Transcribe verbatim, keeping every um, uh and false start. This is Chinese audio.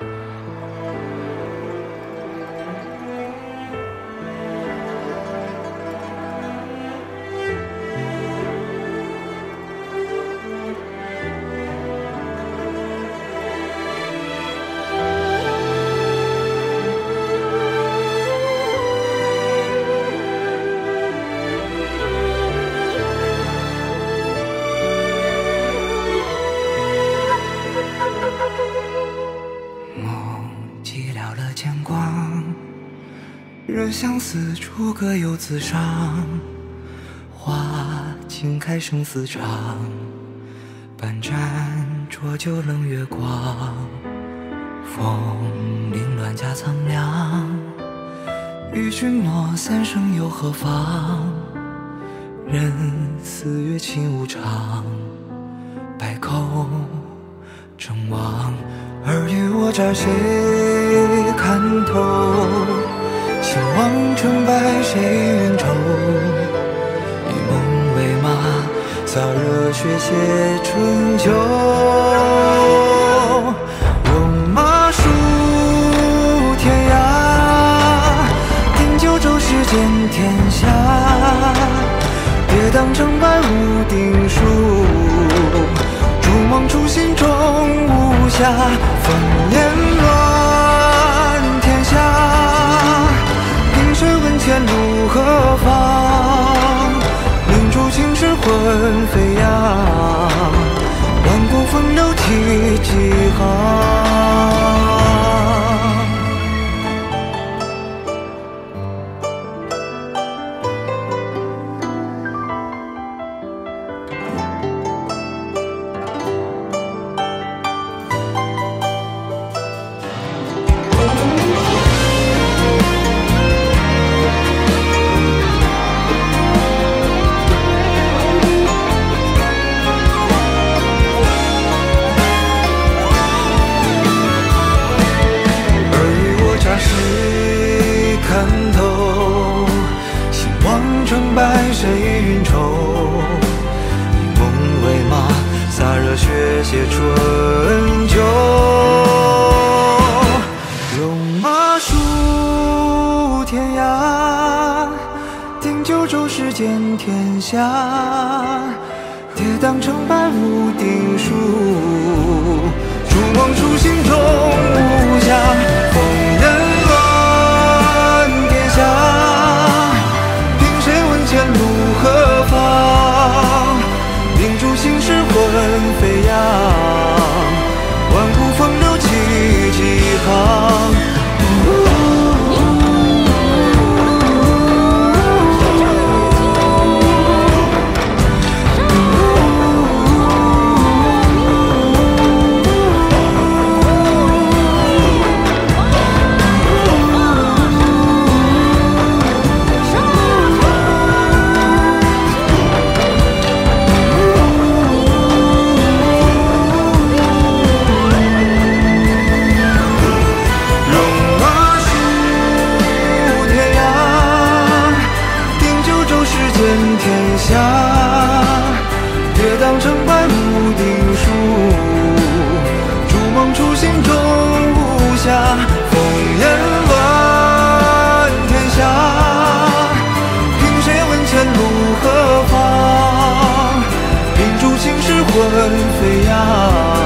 人相思，处各有自伤。花尽开，生死长。半盏浊酒，冷月光。风铃乱家苍凉。与君诺，三生又何妨？人似月，情无常。百口争望，尔虞我诈，谁看透？兴亡成败，谁云愁？以梦为马，洒热血写春秋。戎马戍天涯，定九州，世间天下。跌宕成败无定数，筑梦初心终无暇。烽烟乱天下。谁问前路何方？明珠青石魂飞扬，万古风流题几行。成败谁云愁？以梦为马，洒热血写春秋。戎马戍天涯，定九州，世间天下。跌宕成败无定数，筑梦初心终无暇。烽烟乱天下。前路何方？明珠青石魂飞扬，万古风流几几行。天下跌宕成败无定数，筑梦初心终无暇。烽烟乱天下，凭谁问前路何方？明珠青石魂飞扬。